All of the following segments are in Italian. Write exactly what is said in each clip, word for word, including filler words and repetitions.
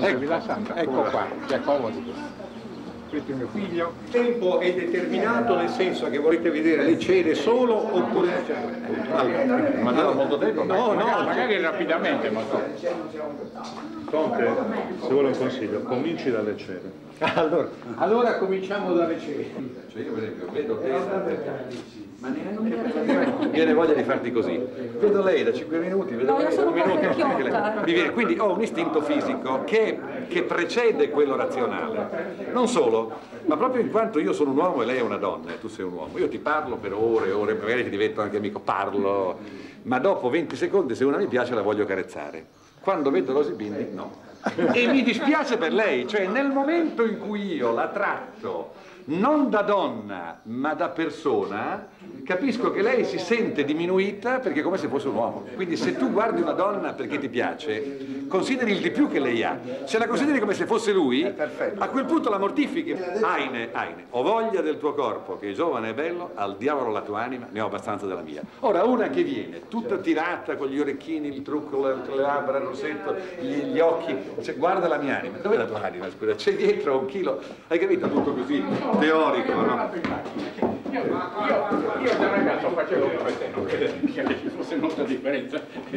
Ecco, la santa, ecco qua, si accomodi. Questo è mio figlio. Il tempo è determinato nel senso che volete vedere le cene solo oppure... Ma non molto tempo? No, no, magari rapidamente, ma no. Conte, se vuole un consiglio, cominci dalle cene. Allora, allora cominciamo dalle cene. Cioè io per esempio vedo te, ma neanche per la mi viene voglia di farti così. Vedo lei da cinque minuti, vedo No, io lei sono da un minuto. vecchiotta. Mi viene, quindi ho un istinto fisico che, che precede quello razionale. Non solo, ma proprio in quanto io sono un uomo e lei è una donna e tu sei un uomo. Io ti parlo per ore e ore, magari ti divento anche amico, parlo, ma dopo venti secondi se una mi piace la voglio carezzare. Quando vedo Rosy Bindi, no. E mi dispiace per lei, cioè nel momento in cui io la tratto non da donna ma da persona, capisco che lei si sente diminuita perché è come se fosse un uomo. Quindi se tu guardi una donna perché ti piace, consideri il di più che lei ha. Se la consideri come se fosse lui, a quel punto la mortifichi. Aine, Aine, ho voglia del tuo corpo che è giovane e bello, al diavolo la tua anima, ne ho abbastanza della mia. Ora una che viene tutta tirata con gli orecchini, il trucco, le, le labbra, il rossetto, gli, gli occhi, cioè, guarda la mia anima. Dov'è la tua anima, scusa? C'è dietro un chilo, hai capito? Tutto così teorico, no? Io, io, io da ragazzo facevo come te, non credo che ci fosse molta differenza.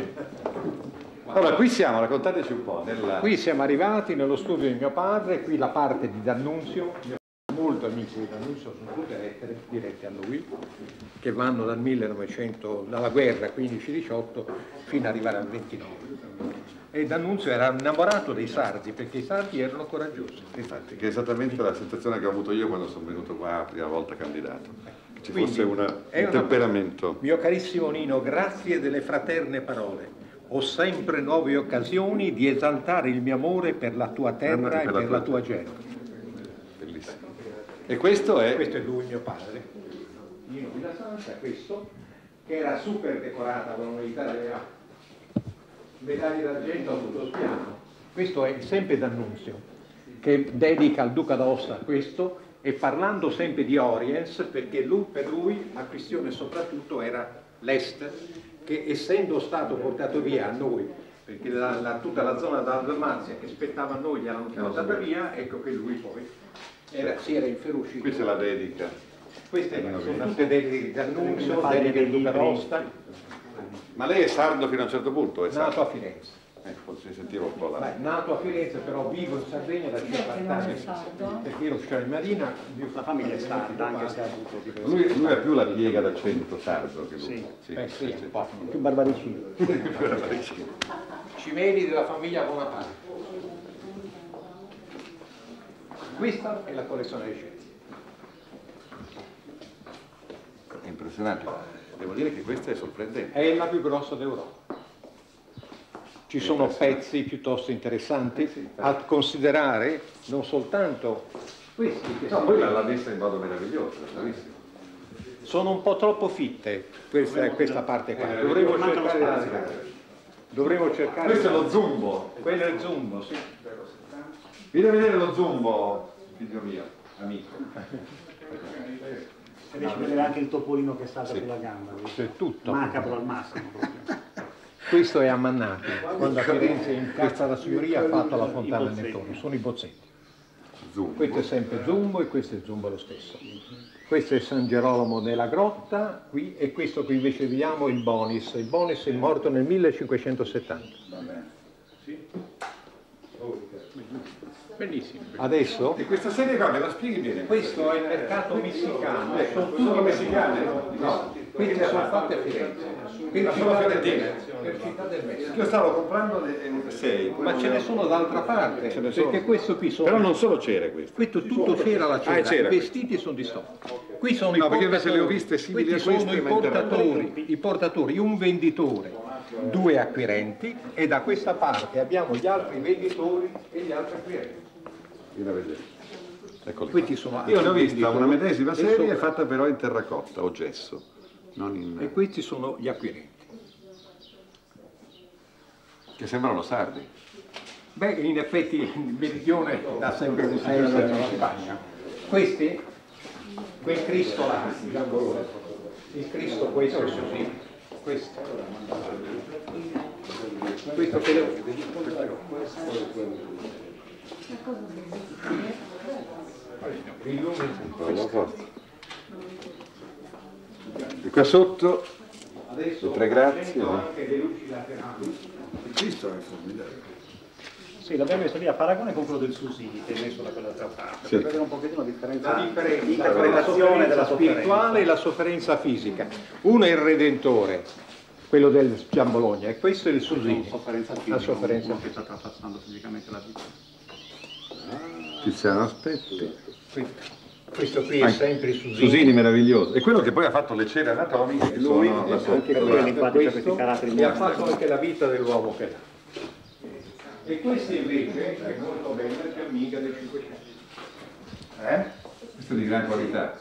Allora, qui siamo, raccontateci un po'. Nella... Qui siamo arrivati nello studio di mio padre, qui la parte di D'Annunzio, molto amici di D'Annunzio, sono tutte lettere dirette a lui, che vanno dal millenovecento, dalla guerra quindici diciotto fino ad arrivare al ventinove. E D'Annunzio era innamorato dei sardi, perché i sardi erano coraggiosi. Infatti, che è esattamente la sensazione che ho avuto io quando sono venuto qua la prima volta candidato. Che ci Quindi, fosse una, un una... temperamento. Mio carissimo Nino, grazie delle fraterne parole. Ho sempre nuove occasioni di esaltare il mio amore per la tua terra e per la tua gente. Bellissimo. E questo è? Questo è lui, mio padre. Nino Villasanta, questo, che era super decorata con l'unità delle medaglie d'argento a tutto spiano. Questo è sempre D'Annunzio, che dedica al Duca d'Aosta questo, e parlando sempre di Oriens, perché lui, per lui la questione soprattutto era l'Est, che essendo stato portato via a noi, perché la, la, tutta la zona della Dalmazia che spettava a noi gli hanno portata via, ecco che lui poi era, si era inferocito. Qui c'è la dedica. Queste sono tutte dediche di D'Annunzio, dediche del Duca d'Aosta. Ma lei è sardo fino a un certo punto? È Nato a Firenze. Ecco, si sentiva un po' là. Beh, nato a Firenze, però vivo in Sardegna da cinquanta anni, perché io ero ufficiale in marina. La famiglia è sarda, anche se ha avuto diversi... Lui, lui ha più la piega d'accento sardo che lui. Sì, sì, Beh, sì, sì, un po'. più barbaricino. più barbaricino. Cimeli della famiglia Bonaparte. Questa è la collezione dei scetti. È impressionante. Devo dire che questa è sorprendente. È la più grossa d'Europa. Ci sono pezzi piuttosto interessanti a considerare, non soltanto questi che No, poi l'ha messa in modo meraviglioso, bravissimo. sono un po' troppo fitte, questa, questa parte qua. Dovremmo cercare, dovremmo cercare... Questo è lo zumbo. Quello è il zumbo, sì. Vieni a vedere lo zumbo, figlio mio, amico. E riesci a vedere anche il topolino che salta Sì. sulla gamba. C'è tutto. Macabro al massimo. proprio. Questo è a Mannati, quando a Firenze in Piazza della Signoria ha fatto la Fontana del Nettone, sono i bozzetti. Zumbo. Questo è sempre Zumbo e questo è Zumbo lo stesso. Questo è San Gerolamo della Grotta, qui, e questo qui invece vediamo il Bonis. Il Bonis è morto nel millecinquecentosettanta. Bellissimo. Adesso? E questa serie qua me la spieghi bene? Questo è il mercato messicano, sono Sono tutti messicane? messicani. No. Queste sono fatte a Firenze, per sono città del fiorentine. Messico, per città del Messico. Io stavo comprando le sei. Ma ce ne sono d'altra parte, Ce ne sono. perché questo qui sono... Però non solo c'era questo. Questo tutto c'era la cera, Ah, c'era. i vestiti sono di stoffa. Qui sono No, i perché invece portatori. le ho viste simili Questi a queste, sono i ma in terra. portatori, i portatori, un venditore, due acquirenti, e da questa parte abbiamo gli altri venditori e gli altri acquirenti. Vieni a vedere. Eccoli. Questi sono Io ne ho altri vista una venditori. medesima E serie sopra- fatta però in terracotta o gesso, non in... E questi sono gli acquirenti. che sembrano sardi. Beh, in effetti il meridione dà sempre un senso alla Spagna. Questi, quel Cristo là, il Cristo questo è così, questo. Questo che E qua sotto, Adesso le tre grazie. anche le luci laterali. Questo è formidabile. Sì, l'abbiamo messo lì a paragone con quello del Susini, che è messo da quell'altra parte, Sì. per vedere un pochettino la differenza, La differenza di tra la interpretazione della sofferenza spirituale e la sofferenza fisica. Uno è il Redentore, quello del Gian Bologna, e questo è il Susini. La sofferenza fisica, La sofferenza uno che sta trapassando fisicamente la vita. Tiziano, aspetti. Questo qui è Anche- sempre il Susini. Susini meraviglioso. E quello che poi ha fatto le cere anatomiche, che Lui, sono la anche quelli, infatti, per questi questo, caratteri e ha mostri. fatto anche la vita dell'uomo che ha. E questo invece è molto bello, è più amica del Cinquecento. Eh? Questo è di gran qualità.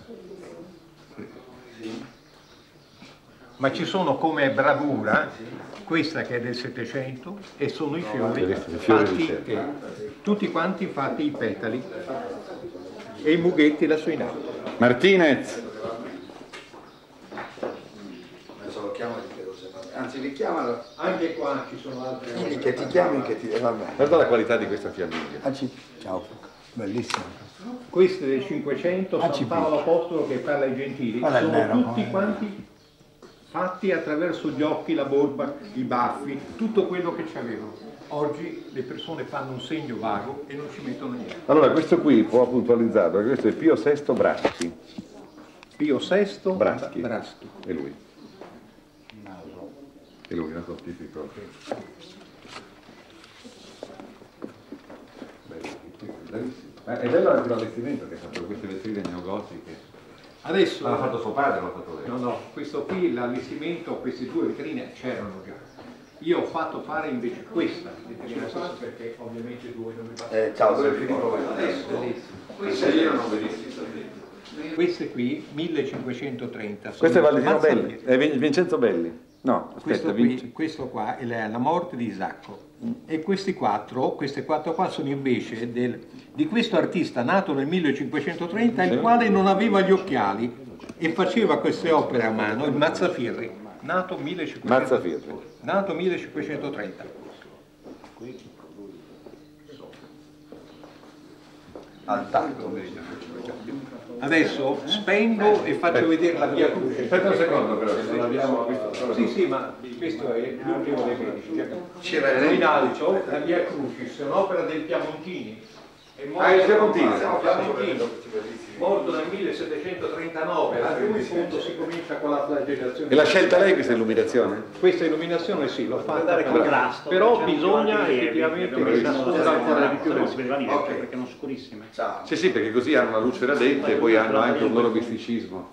Ma ci sono come bravura questa che è del Settecento e sono i fiori, vedete, i fiori di fatti, cerca. che- tutti quanti fatti i petali e i mughetti lassù in alto. Martinez. Adesso lo chiamo e ti chiedo se va bene. Anzi, richiamalo. Anche qua ci sono altre Quindi che ti chiami che ti va bene. Guarda la qualità di questa fiamminga. Anzi, ciao. Bellissimo. Queste del Cinquecento, Ah, ci San Paolo Apostolo che parla ai gentili, Qual è il sono nero? tutti quanti fatti attraverso gli occhi, la borba, i baffi, tutto quello che ci avevano. Oggi le persone fanno un segno vago e non ci mettono niente. Allora, questo qui può puntualizzarlo, perché questo è Pio sesto Braschi. Pio sesto Braschi. Braschi. È lui. È lui, il nostro tipico. Bellissimo. Eh, È bello anche l'allestimento che ha fatto queste vetrine neogotiche. Adesso, L'ha fatto suo padre, l'ha fatto lei. no, no, questo qui, l'allestimento, queste due vetrine c'erano già. Io ho fatto fare invece questa vetrina qua perché ovviamente due non mi bastano. Eh, ciao, Dove è Filippo. finito? Adesso, Queste io non vedessi queste qui millecinquecentotrenta. Questo è sono Valentino mazza- Belli, è Vin- Vincenzo Belli. No, aspetta, Questo, qui, Vince. questo qua è la, la morte di Isacco e questi quattro, queste quattro qua sono invece del, di questo artista nato nel millecinquecentotrenta, il quale non aveva gli occhiali e faceva queste opere a mano, il Mazzafirri, nato, millecinquecento Mazzafirri. nato millecinquecentotrenta. Al tatto. Adesso spengo e faccio vedere la via Crucis. Aspetta un secondo però, se non abbiamo visto. Sì, sì, ma questo è l'ultimo dei medici. C'era In alto, la via Crucis, è un'opera del Piamontini. È morto- Ah, il Piamontini. Piamontini, morto nel millesettecentotrentanove, a cui punto si comincia con la flagellazione. E l'ha scelta lei questa illuminazione? Questa illuminazione sì, l'ho fatta, Dare però, contrasto, però perché c'erano bisogna altri rilievi, effettivamente perché che si nasconda nasconda ancora di più non del si vedeva niente, Ok. perché erano scurissime. Ciao. Sì, sì, perché così hanno la luce radente e poi hanno anche un loro misticismo.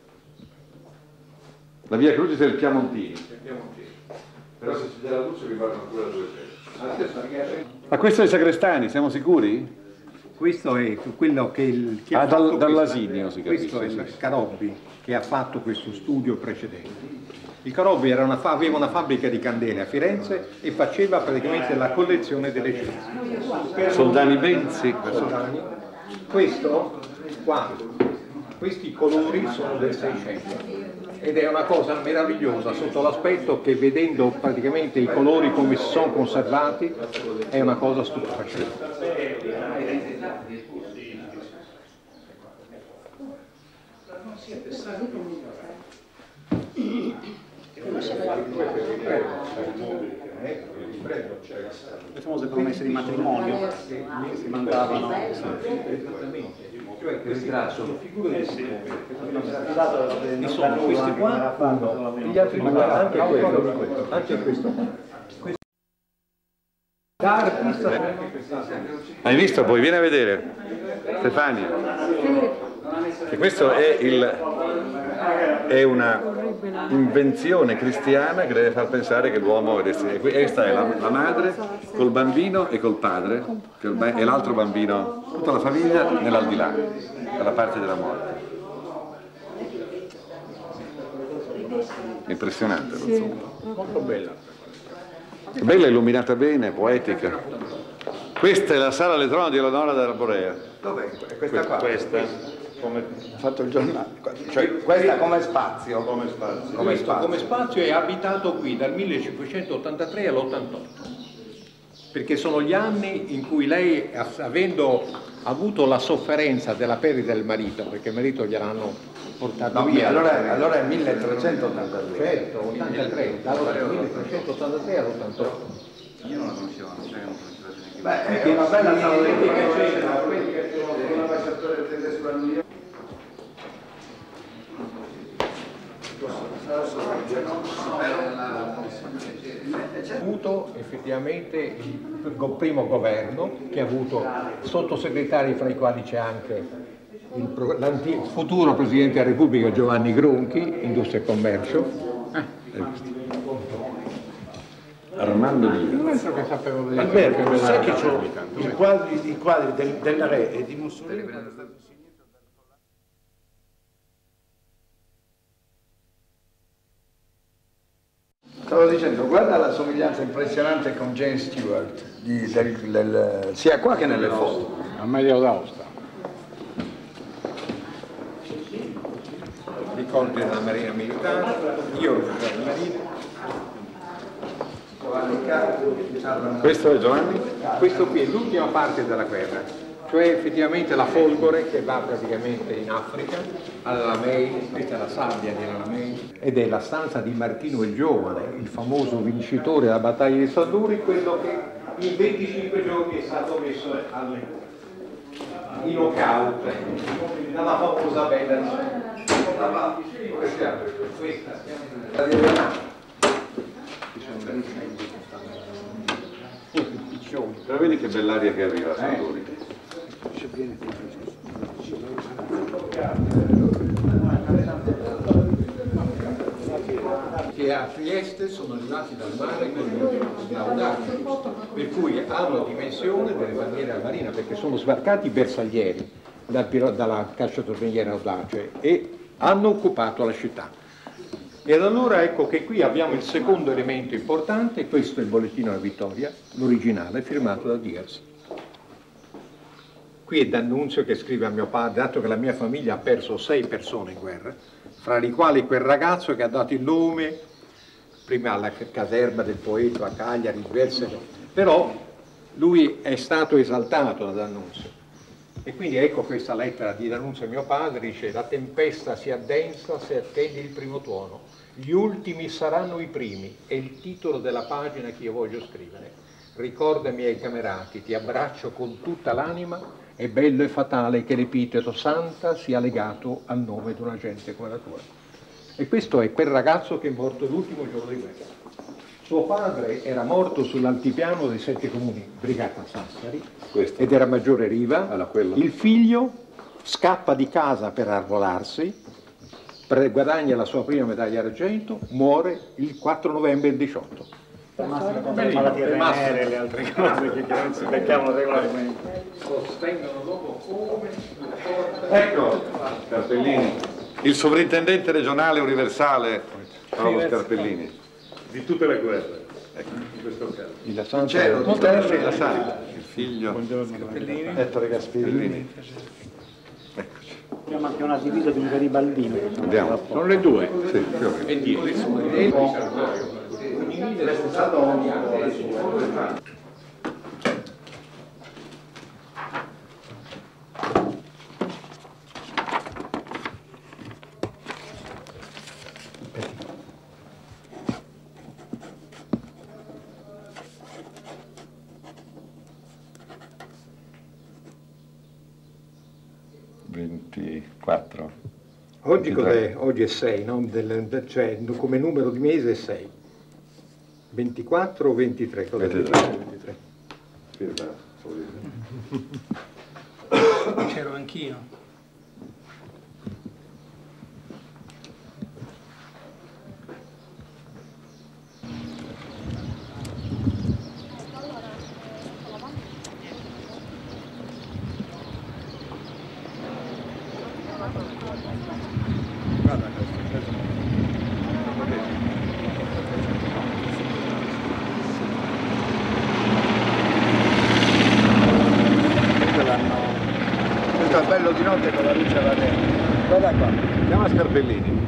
La via Crucis è il Piamontini. Però se c'è della luce vi guardano pure la due celle. Ma questo è il Sagrestani, siamo sicuri? Questo è quello che, il, che Ah, ha dal- fatto dall'Asinio questa- si capisce, questo è sì, il sì. Carobbi che ha fatto questo studio precedente. Il Carobbi era una fa- aveva una fabbrica di candele a Firenze e faceva praticamente la collezione delle scienze. Soldani Benzi. Soldani. Questo qua, questi colori sono del Seicento ed è una cosa meravigliosa sotto l'aspetto che vedendo praticamente i colori come si sono conservati è una cosa stupefacente. Le famose promesse di matrimonio che si mandavano. Cioè questi qua sono figure di E e sono questi qua uno, e gli altri due, anche quello, anche questo qua. Questo- Da artista anche quest'altro. Hai visto poi? Vieni a vedere, Stefania. Che questo è, il, è una invenzione cristiana che deve far pensare che l'uomo è destinato. Questa è la, la madre col bambino e col padre, che ormai è l'altro bambino, tutta la famiglia nell'aldilà, dalla parte della morte. Impressionante, lo zoom. Molto bella. Bella, illuminata bene, poetica. Questa è la sala elettronica di Eleonora d'Arborea. Dov'è? Questa qua. Questa. Come... Ho fatto il giornale. Cioè, questa come spazio? Come spazio. Come Questo spazio. come spazio è abitato qui dal millecinquecentottantatré all'ottantotto. perché sono gli anni in cui lei, avendo avuto la sofferenza della perdita del marito, perché il marito gliel'hanno portato No, via. allora, allora è milletrecentottantatré. Certo, ottantatré, dal milletrecentottantatré all'ottantotto. Io non la conoscevo, non c'è un Beh, è una bella sala di Ha avuto effettivamente il primo governo che ha avuto sottosegretari fra i quali c'è anche il futuro Presidente della Repubblica Giovanni Gronchi, Industria e Commercio. Armando Di Non è che sapevo vedere. Alberto, sai che c'ho i quadri, i quadri del, della Re e di Mussolini? Stavo dicendo, guarda la somiglianza impressionante con James Stewart, di, del, del, sia qua che nelle foto. A meglio d'Aosta. Ricordi della Marina Militare, io ero in Marina. Questo è Giovanni? Questo qui è l'ultima parte della guerra, cioè effettivamente la Folgore che va praticamente in Africa, all'Alamein, questa è la sabbia di Alamein, ed è la stanza di Martino il Giovane, il famoso vincitore della battaglia di Salduri, quello che in venticinque giorni è stato messo al, in knockout dalla famosa bella questa Però vedi che bell'aria che arriva a Sanduri. Che a Trieste sono arrivati dal mare con gli audaci, per cui hanno dimensione delle bandiere alla marina, perché sono sbarcati bersaglieri dal, dalla cacciatorpediniera Audace e hanno occupato la città. E allora ecco che qui abbiamo il secondo elemento importante, questo è il bollettino della vittoria, l'originale, firmato da Diaz. Qui è D'Annunzio che scrive a mio padre, dato che la mia famiglia ha perso sei persone in guerra, fra i quali quel ragazzo che ha dato il nome, prima alla caserma del poeta a Cagliari, diverse, però lui è stato esaltato da D'Annunzio. E quindi ecco questa lettera di D'Annunzio a mio padre, dice: la tempesta si addensa se attendi il primo tuono, gli ultimi saranno i primi, è il titolo della pagina che io voglio scrivere. Ricordami ai camerati, ti abbraccio con tutta l'anima, è bello e fatale che l'epiteto santa sia legato al nome di una gente come la tua. E questo è quel ragazzo che è morto l'ultimo giorno di guerra. Suo padre era morto sull'altipiano dei Sette Comuni, Brigata Sassari, Questo. ed era maggiore Riva. Allora, quello. Il figlio scappa di casa per arruolarsi, pre- guadagna la sua prima medaglia d'argento, muore il quattro novembre del diciotto. Malattie venere e le altre cose che non si beccavano regolarmente. Sostengono dopo come... Ecco, Scarpellini. Il sovrintendente regionale universale, Paolo Scarpellini. Di tutte le guerre, ecco, in questo caso. Il Santo Cielo, del- terra La Santa, il figlio Ettore Gasperini. Scarpellini. Eccoci. Abbiamo anche una divisa di un garibaldino. Andiamo. Sono le due. Sì, più o meno. E dietro. ventiquattro. Oggi cos'è? Oggi è sei, no? Del- del- cioè come numero di mese è sei. ventiquattro o ventitré? Cos'è? ventitré. ventitré. C'ero anch'io. Questo è bello di notte con la luce alla terra. Guarda qua, Chiama Scarpellini.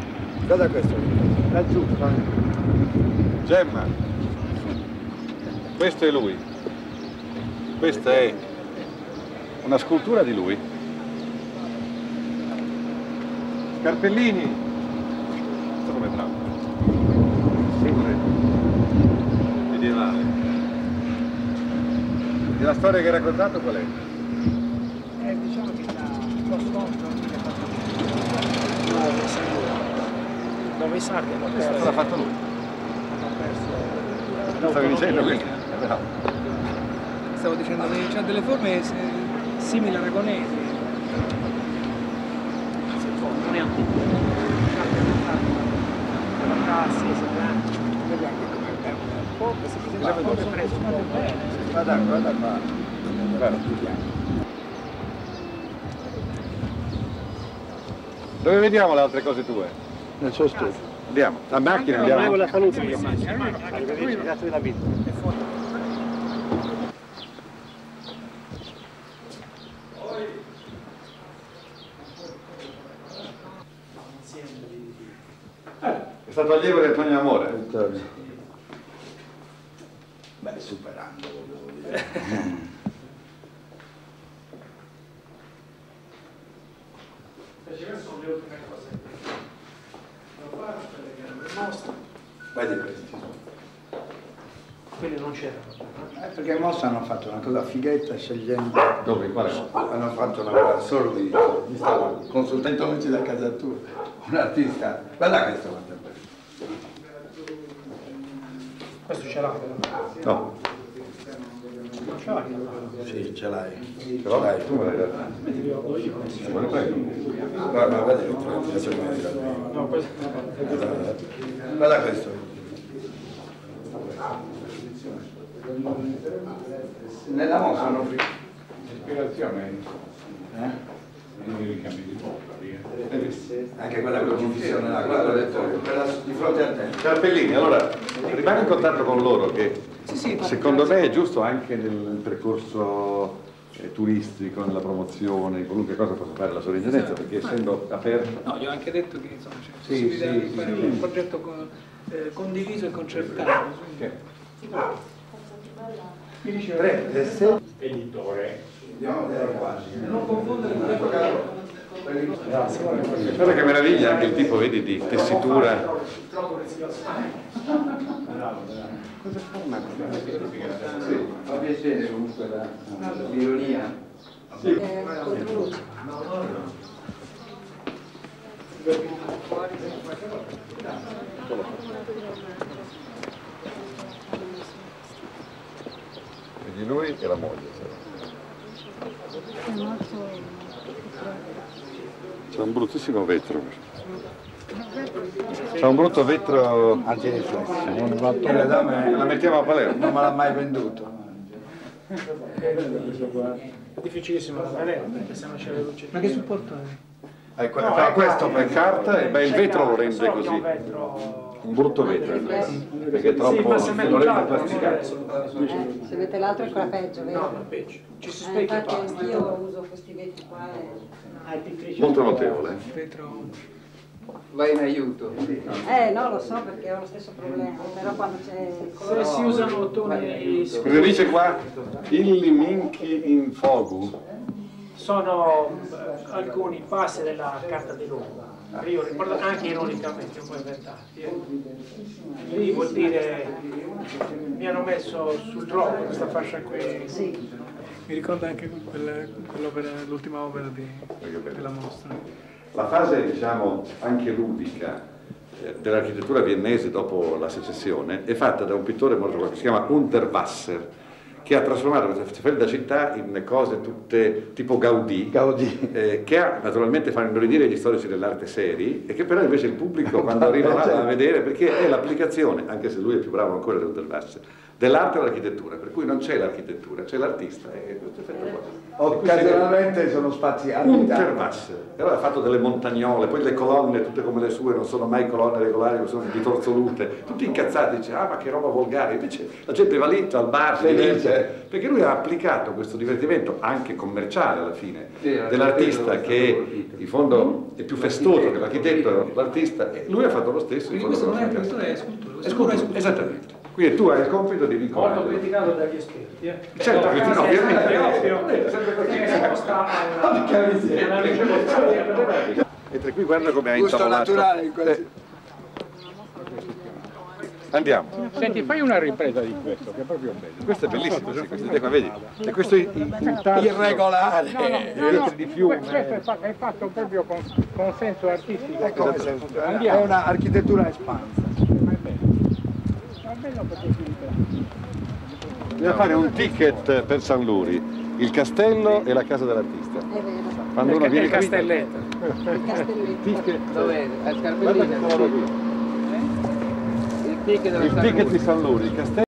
guarda questo. Laggiù, Gemma. Questo è lui. Questa è una scultura di lui. Scarpellini. Questo come bravo. Sempre medievale. E la storia che hai raccontato qual è? Eh, diciamo che lo scontro nove sardi. nove sardi hanno perso. Cosa l'ha fatto lui? Hanno perso. Stavi dicendo questo? Stavo dicendo che c'ha delle forme simili aragonesi. Non è antico. Sì, sì, vedi anche come è un po' che si bisogna come preso un po' bene. Guarda, guarda qua. Dove vediamo le altre cose tue? Nel suo studio. Andiamo. La macchina andiamo. La salute, arrivederci, grazie della vita. È stato allievo di Antonio Amore. Beh, superando, volevo dire. Sono le ultime cose da fare, quelle che erano in mostra. Vedi questi. Quelli non c'erano. Eh, perché in mostra hanno fatto una cosa fighetta scegliendo. Dove? Quale? Hanno fatto una cosa solo di. Di stavo consultandoci da casa tua. Un artista. Guarda questo quanto è bello. Questo ce l'ha. No. Non ce l'ha. Sì, ce l'hai. Ce Però l'hai. tu me l'hai dato. Ci vuole prego. Guarda, guarda che adesso mi vedi da me. No, questo. Guarda questo. Nella mostra hanno L'ispirazione eh? non i ricambi di porta, Anche quella crocifissione là, guarda, ho detto, quella di fronte a te. Carpellini, allora rimani in contatto con loro che secondo me è giusto anche nel percorso eh, turistico, nella promozione, qualunque cosa possa fare la sovrintendenza, perché essendo aperto. No, gli ho anche detto che insomma c'è Sì, possibilità sì, di fare sì. un progetto con, eh, condiviso e concertato. Mi diceva tre e sei. editore. Andiamo a vedere quasi. non confondere con le Guarda che meraviglia anche il tipo, vedi, di tessitura. Cosa fa una cosa? Sì, fa piacere comunque la- l'ironia. Vedi lui e la moglie. C'è un bruttissimo vetro. C'è un brutto vetro. Antiriflesso. La la mettiamo a Palermo. Non me l'ha mai venduto. È difficilissimo da vedere perché se non c'è le luci. Ma che supporto è? Ecco, No, fa è questo È carta e beh, il vetro lo rende Solo che è così. un vetro. Un brutto vetro, perché è Sì, troppo ma se metto non rende l'altro, plasticato. Eh, se mette l'altro è ancora peggio, vero? No, è peggio. Ci si Eh, specchia infatti basta. anch'io uso questi vetri qua e... Ah, è difficile. Molto notevole. Vetro. Vai in aiuto. Eh, no, lo so perché ho lo stesso problema, però quando c'è... Se si usano toni Cosa dice qua? Illi minchi in fogu. sono eh, alcuni passi della carta di Lungo. Io ricordo anche ironicamente un po' inventati. eh. Lì vuol dire mi hanno messo sul gioco questa fascia qui. Sì. Mi ricorda anche quell'opera, l'ultima opera di, della mostra. La fase, diciamo, anche ludica eh, dell'architettura viennese dopo la secessione è fatta da un pittore molto che si chiama Unterwasser, che ha trasformato questa sferda città in cose tutte tipo Gaudì, Gaudì. eh, che ha naturalmente fanno inorridire gli storici dell'arte seri e che però invece il pubblico quando arriva là va a vedere, perché è l'applicazione, anche se lui è più bravo ancora di Unterwasser, dell'arte all'architettura, per cui non c'è l'architettura, c'è l'artista, e questo effetto qua. Occasionalmente sono spazi abitati. Unterwasser, e allora ha fatto delle montagnole, poi le colonne, tutte come le sue, non sono mai colonne regolari, sono di torzolute, tutti incazzati, dice, ah ma che roba volgare, invece la gente va lì al bar, si diverte, perché lui ha applicato questo divertimento, anche commerciale alla fine, dell'artista che in fondo è più festoso che l'architetto, l'artista, e lui ha fatto lo stesso. Quindi in fondo questo non è con la sua architettura, è casa. scultura. È scultura, esattamente. Quindi tu hai il compito di Molto vincolare. criticato dagli esperti. Eh. Certo, Però, no, ovviamente. è ovvio, perché si sta alla alla ricevuzione. Mentre qui guarda come hai Gusto intavolato. naturale in quasi... Eh, Andiamo. Senti, fai una ripresa di questo, che è proprio bello. Questo è bellissimo, sì, questo, ecco, vedi? E questo è irregolare. No, no, no, Pietri di fiume. questo è fatto, è fatto proprio con, con senso artistico. È come se è Andiamo. un'architettura espansa. È bello. È bello perché si riprende. Bisogna fare un ticket per San Luri, il castello e la casa dell'artista. È vero. Quando uno Il viene qui, castelletto. Il castelletto. ticket, Dov'è? A guarda che Scarpellina? cosa qui. Il ticket della Il ticket di San Luri, il castello.